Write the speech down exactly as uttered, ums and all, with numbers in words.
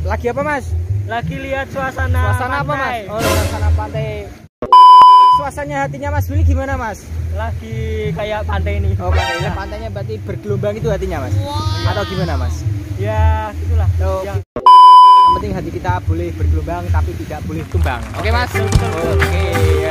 Lagi apa Mas? Lagi lihat suasana Suasana apa Mas? pantai. Oh, suasana pantai. Suasananya hatinya Mas Billy gimana Mas? Lagi kayak pantai ini. Oh, pantai. Ini pantainya berarti bergelombang itu hatinya Mas? Wow. Atau gimana Mas? Ya, gitulah. Oh, ya. Yang penting hati kita boleh bergelombang tapi tidak boleh tumbang. Oke Mas? Betul, betul, betul. Oke.